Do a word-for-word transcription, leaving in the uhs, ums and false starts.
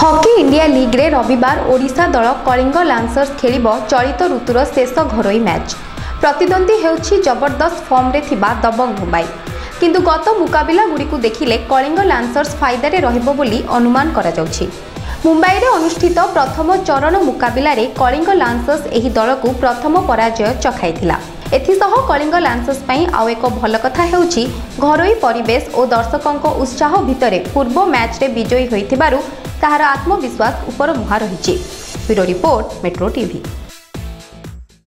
Hockey India league रे रविवार ओडिशा दल कलिंग लांसर्स खेलिब चलित ऋतुर शेष घरोई मैच। प्रतिद्वंदी हेउछि जबरदस्त फॉर्म रे थिबा दबंग मुंबई, किंतु गत मुकाबिला गुड़िकु देखिले कलिंग लांसर्स फायदारे रहिबो बोली अनुमान करा जाउछि। मुंबई रे अनुष्ठित प्रथम चरण मुकाबिला रे कलिंग लांसर्स एही दलकु प्रथम पराजय चखाइथिला। एथिसह कलिंग लांसर्स पई आउ एक भल कथा हेउछि घरोई परिवेश और दर्शकों उत्साह भितरे पूर्व मैच रे विजयी होइथिबारु ताहार आत्मविश्वास उपर मुहा रहिछि। Bureau report, metro TV.